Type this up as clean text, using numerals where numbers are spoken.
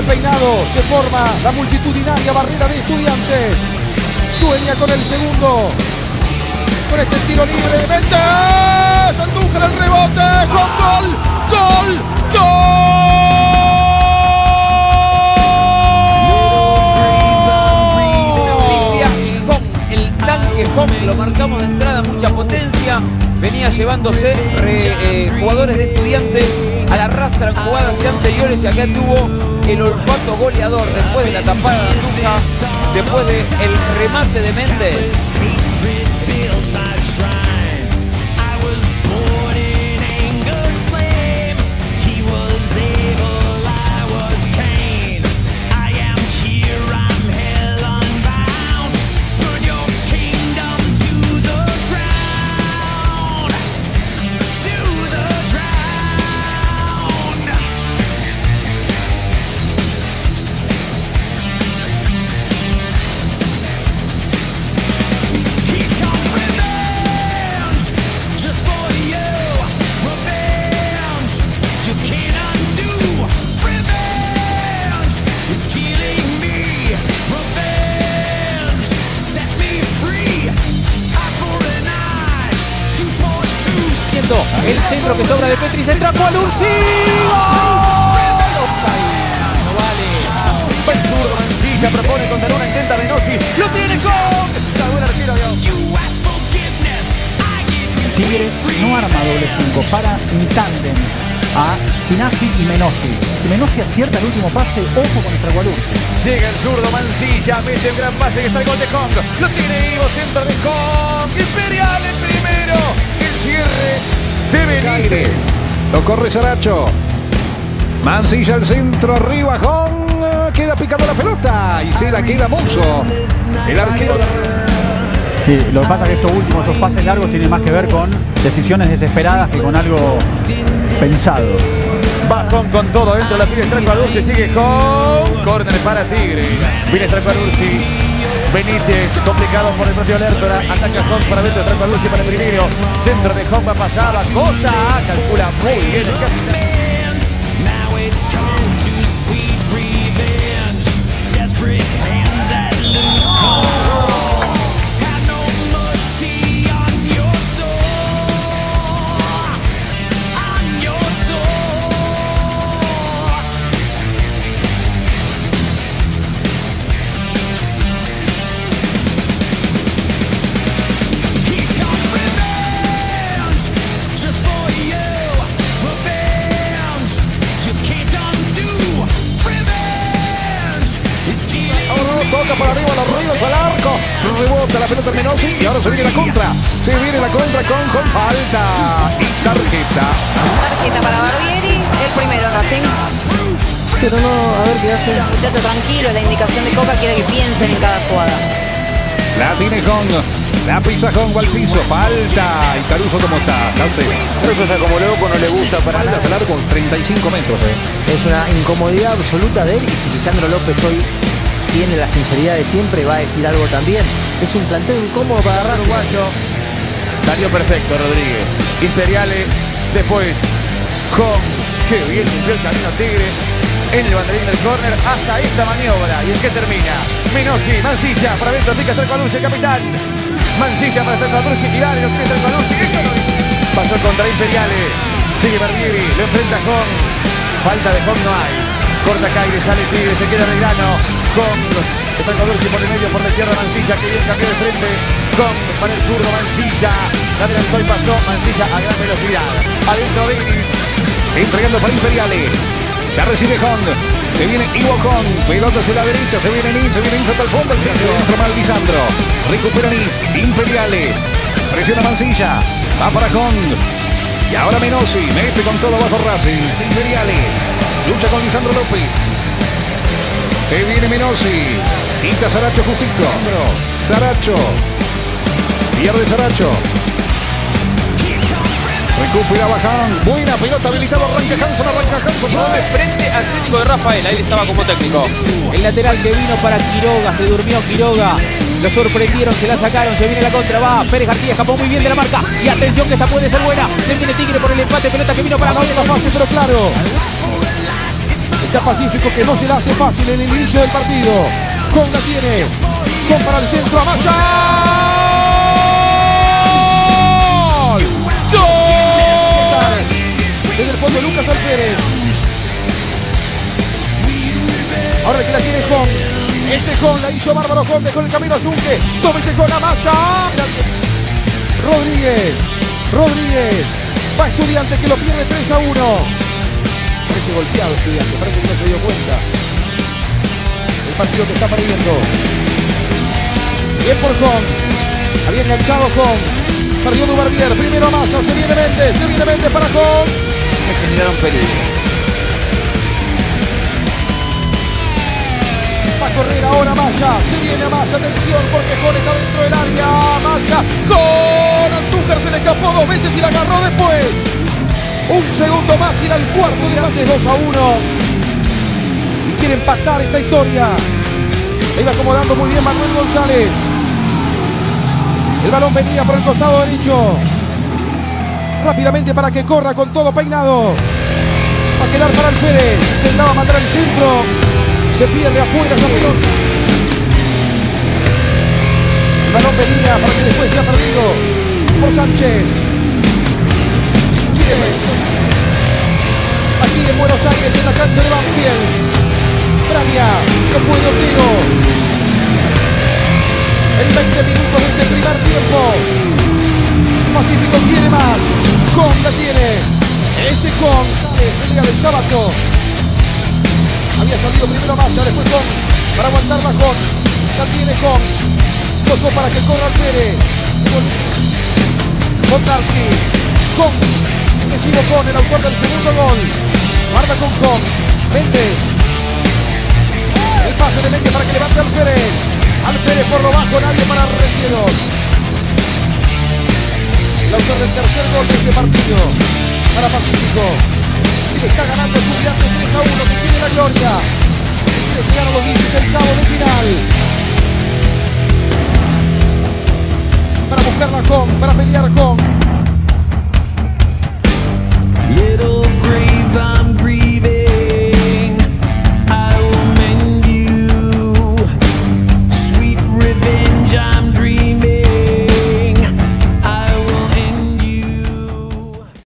peinado. Se forma la multitudinaria barrera de Estudiantes. Sueña con el segundo. Con este tiro libre. Méndez. Andújar el rebote. Con gol. Gol. Hong, lo marcamos de entrada, mucha potencia, venía llevándose jugadores de Estudiantes a la rastra en jugadas anteriores y acá tuvo el olfato goleador después de la tapada de Andújar, después del remate de Méndez. El centro que sobra de Petri, se entra con Ursi. No vale. Buen zurdo, Mancilla propone contra una, intenta Menossi. Lo tiene con. La buena arquero. Tigre no arma doble 5, para en tándem a Finazzi y Menossi. Si Menossi acierta el último pase, ojo con nuestra Ursi. Llega el zurdo Mancilla, mete un gran pase que está el gol de Hong. Lo tiene Ivo, centro de Hong. Imperial el primero. El cierre de Benítez. Lo corre Saracho. Mancilla al centro, arriba Hong. Queda picando la pelota y se la queda Musso. El arquero. Sí, lo que pasa es que estos últimos, esos pases largos, tienen más que ver con decisiones desesperadas que con algo pensado. Va Hong con todo dentro de la pila, Stracqualursi, sigue Hong. Córner para Tigre. Viene Stracqualursi. Benítez, complicado por el propio Lertora. Ataca Hong para dentro, Stracqualursi para el primero. Centro de Hong, va pasada. Cota, calcula muy bien el capitán. Toca por arriba, los ruidos al arco. Rebota la pelota Menossi y ahora se viene la contra. Se viene la contra con falta y tarjeta. Tarjeta para Barbieri, el primero Racing. Pero no, a ver qué hace. Muchacho tranquilo, la indicación de Coca quiere que piensen en cada jugada. La tiene Hong. La pisa Hong al piso. Falta. Y Caruso como está. Caruso está como loco, no le gusta para nada. Falta al arco 35 metros. Es una incomodidad absoluta de él. Y si Lisandro López hoy tiene la sinceridad de siempre, va a decir algo también. Es un planteo incómodo para agarrar. Uruguayo. Salió perfecto Rodríguez. Imperiale. Después Hong. Qué bien limpió el camino Tigre. En el banderín del córner hasta esta maniobra. ¿Y en qué termina? Menossi, Mancilla, para adentro, pica Stracqualursi, capitán. Mancilla para Stracqualursi, y dale, lo tiene Stracqualursi. Pasó contra Imperiale. Sigue Barbieri, lo enfrenta Hong. Falta de Hong no hay. Corta Caire, sale Tigre, se queda Belgrano. Hong, Stracqualursi por el medio, por la izquierda Mancilla, que bien cambió de frente. Hong para el zurdo, Mancilla. La adelantó y pasó, Mancilla a gran velocidad. Adentro Denis. Entregando para Imperiale. Ya recibe Hong. Se viene Ivo Hong. Pelota hacia la derecha. Se viene Nis hasta el fondo. El piso. Entra mal Lisandro. Recupera Nis. Imperiale. Presiona Mancilla. Va para Hong. Y ahora Menossi. Mete con todo bajo Racing. Imperiale. Lucha con Lisandro López. Se viene Menossi. Quita Saracho justito. Saracho. Pierde Saracho. Recupera Hong. Buena pelota habilitado. Arranca Hanson. De frente al técnico de Rafael. Ahí estaba como técnico. El lateral que vino para Quiroga. Se durmió Quiroga. Lo sorprendieron, se la sacaron. Se viene la contra. Va Pérez García. Escapó muy bien de la marca. Y atención que esta puede ser buena. Se viene Tigre por el empate. Pelota que vino para Gabriel. Fácil pero claro. Está Pacífico que no se la hace fácil en el inicio del partido. Con la tiene. Con para el centro. Amaya. ¡Gol! Desde el fondo Lucas Alférez. Ahora que la tiene Con. Ese Con la hizo Bárbaro Con. Dejó el camino a Yunque. Tómese con Amaya. Rodríguez. Va Estudiante que lo pierde 3-1. Parece golpeado Estudiante. Parece que no se dio cuenta. El partido que está perdiendo. Bien por Con. Había enganchado Con. Perdió Duverbier. Primero Amaya. Se viene Méndez para Con. Me generaron peligro. Va a correr ahora Amaya. Se viene Amaya. Atención porque Con está dentro del área. Amaya. Con Andújar se le escapó 2 veces y la agarró después. Un segundo más y era el cuarto de más de 2-1. Y quiere empatar esta historia. Le iba acomodando muy bien Manuel González. El balón venía por el costado derecho. Rápidamente para que corra con todo peinado. Va a quedar para Alférez. Intentaba mandar el centro. Se pierde afuera esa pelota. El balón venía para que después se ha perdido por Sánchez. Aquí en Buenos Aires, en la cancha de Banfield. Braña, no puede Otero. En 20 minutos de este primer tiempo. Pacífico quiere más. Con la tiene. Este Con. Pelea del sábado. Había salido primero Massa, después Con. Para aguantar Bajón. La tiene Con. Tocó para que corra Alférez. Bondarski. Con. Decimos Con, el autor del segundo gol. Guarda con Con. Méndez. El pase de Méndez para que levante Alférez. Alférez por lo bajo, nadie para Reciedor. El autor del tercer gol de este partido. Para Pacífico. Y le está ganando Estudiantes 3-1, que tiene la gloria. Que llegaron los 16avos de final. Para buscarla Con, para pelear Con.